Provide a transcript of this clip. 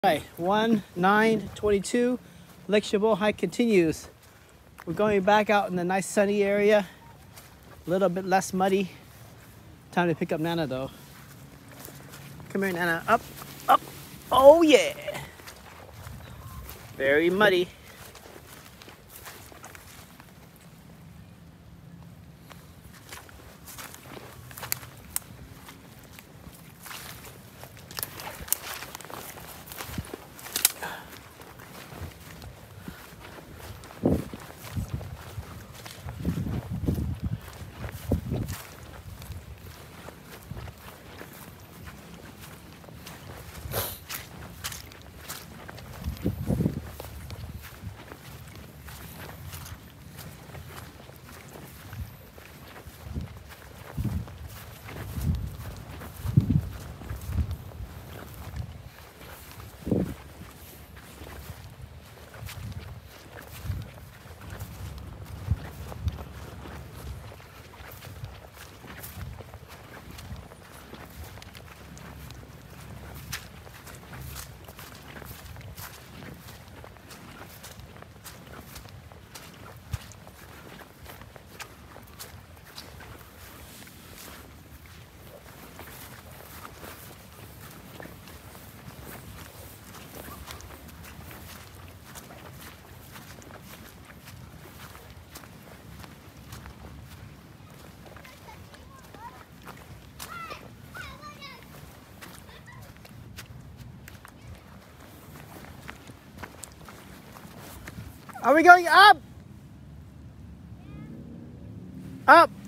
Right, 1/9/22, Lake Chabot hike continues. We're going back out in the nice sunny area, a little bit less muddy. Time to pick up Nana though. Come here, Nana. Up, up. Oh yeah. Very muddy. Are we going up? Up.